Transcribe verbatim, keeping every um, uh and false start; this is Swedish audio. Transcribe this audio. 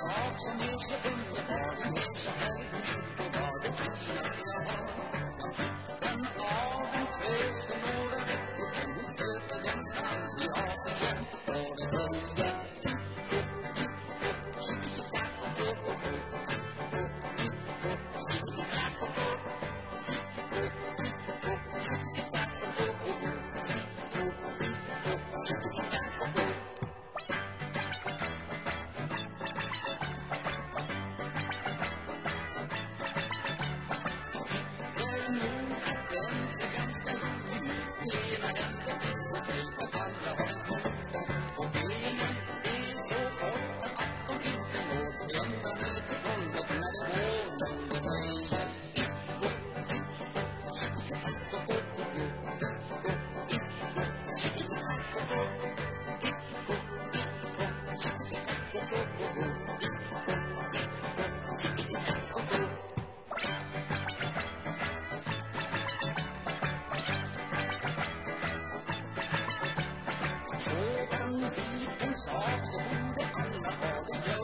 sak som är så underbar, den är så helvete och var det finaste jag har. Den av en frös för några veckor sedan, hon sköter den stans i Afrika och det börjar. Sak, det borde alla ha, det gör